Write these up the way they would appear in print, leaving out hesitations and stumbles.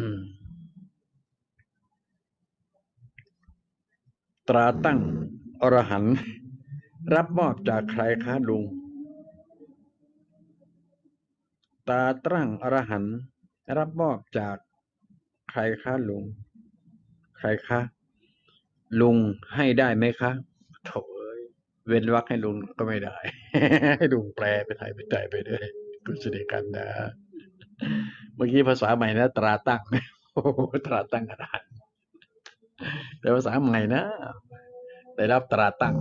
ตราตั้งอรหันต์รับมอบจากใครคะลุงตราตั้งอรหันต์รับมอบจากใครคะลุงใครคะลุงให้ได้ไหมคะโถเว้นวรรคให้ลุงก็ไม่ได้ ให้ลุงแปลไปไทยไปใจไปด้วยคุณสิริกันนะเมื่อกี้ภาษาใหม่นะตราตั้งโอ้โหตราตั้งอรหันต์แต่ภาษาใหม่นะได้รับตราตั้ง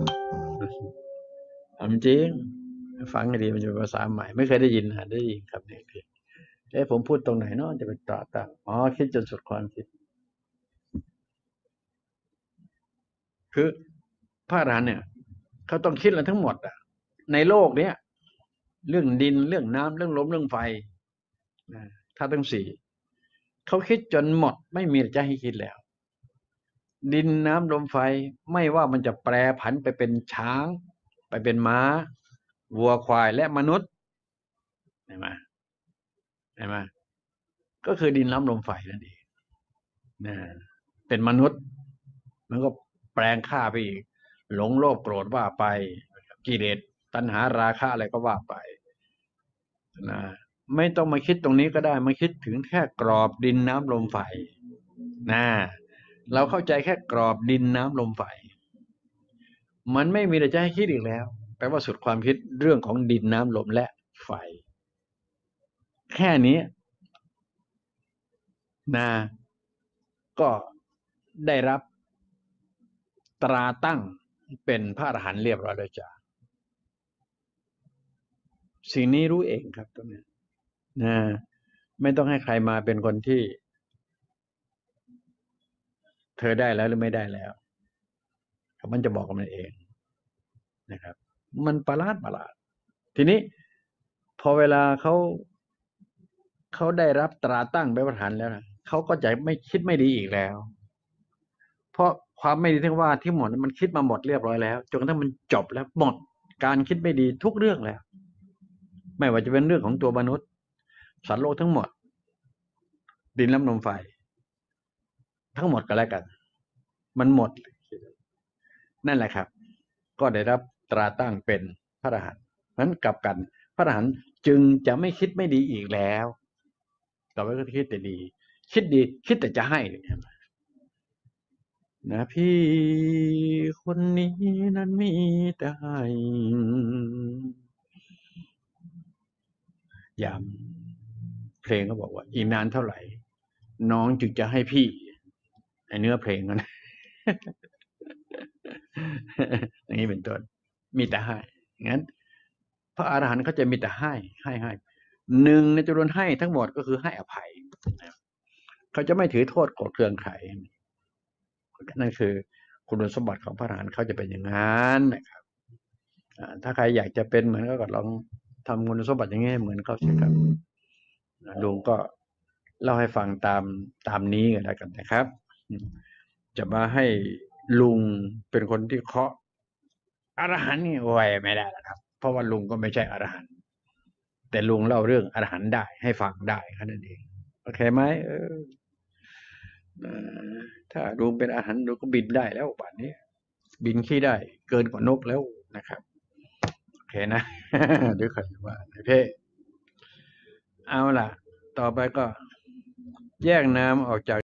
จริงฟังให้ดีมันจะเป็นภาษาใหม่ไม่เคยได้ยินได้ยินครับเนี่ยผมพูดตรงไหนเนาะจะเป็นตราตั้งคิดจนสุดความคิดคือพระอรหันต์เนี่ยเขาต้องคิดอะไรทั้งหมดอ่ะในโลกเนี้ยเรื่องดินเรื่องน้ำเรื่องลมเรื่องไฟธาตุทั้งสี่เขาคิดจนหมดไม่มีอะไรจะให้คิดแล้วดินน้ำลมไฟไม่ว่ามันจะแปรผันไปเป็นช้างไปเป็นม้าวัวควายและมนุษย์เห็นไหมเห็นไหมก็คือดินน้ำลมไฟนั่นเองนะเป็นมนุษย์มันก็แปลงค่าไปอีกหลงโลภโกรธว่าไปกิเลสตัณหาราคะอะไรก็ว่าไปนะไม่ต้องมาคิดตรงนี้ก็ได้มาคิดถึงแค่กรอบดินน้ำลมไฟนะเราเข้าใจแค่กรอบดินน้ำลมไฟมันไม่มีอะไรจะให้คิดอีกแล้วแปลว่าสุดความคิดเรื่องของดินน้ำลมและไฟแค่นี้นะก็ได้รับตราตั้งเป็นพระอรหันต์เรียบร้อยแล้วจ้ะสิ่งนี้รู้เองครับตรงนี้นะไม่ต้องให้ใครมาเป็นคนที่เธอได้แล้วหรือไม่ได้แล้วมันจะบอกกับมันเองนะครับมันประหลาดทีนี้พอเวลาเขาได้รับตราตั้งเป็นพระอรหันต์แล้วนะเขาก็จะไม่คิดไม่ดีอีกแล้วเพราะความไม่ดีที่ว่าที่หมดมันคิดมาหมดเรียบร้อยแล้วจนกระทั่งมันจบแล้วหมดการคิดไม่ดีทุกเรื่องแล้วไม่ว่าจะเป็นเรื่องของตัวมนุษย์สัตว์โลกทั้งหมดดินน้ำลมไฟทั้งหมดก็แล้วกันมันหมดนั่นแหละครับก็ได้รับตราตั้งเป็นพระอรหันต์นั้นกลับกันพระอรหันต์จึงจะไม่คิดไม่ดีอีกแล้วต่อไปก็คิดแต่ดีคิดดีคิดแต่จะให้นะพี่คนนี้นั้นมีแต่ให้อย่างเพลงเขาบอกว่าอีกนานเท่าไหร่น้องจึงจะให้พี่ในเนื้อเพลงนั้นอย่างนี้เป็นต้นมีแต่ให้งั้นพระอรหันต์เขาจะมีแต่ให้หนึ่งในจำนวนให้ทั้งหมดก็คือให้อภัยเขาจะไม่ถือโทษโกรธเคืองใครนั่นคือคุณสมบัติของพระอรหันต์เขาจะเป็นอย่างนั้นนะครับถ้าใครอยากจะเป็นเหมือนก็ลองทำคุณสมบัติอย่างนี้เหมือนเขาสิครับลุงก็เล่าให้ฟังตามนี้กันแล้วกันนะครับจะมาให้ลุงเป็นคนที่เคาะอรหันต์นี่ไว้ไม่ได้แล้วครับเพราะว่าลุงก็ไม่ใช่อรหันต์แต่ลุงเล่าเรื่องอรหันต์ได้ให้ฟังได้แค่นั้นเองโอเคไหมถ้าลุงเป็นอรหันต์ลุงก็บินได้แล้วป่านนี้บินขี้ได้เกินกว่านกแล้วนะครับโอเคนะเดี๋ยวใครว่าในเพ่เอาล่ะต่อไปก็แยกน้ำออกจาก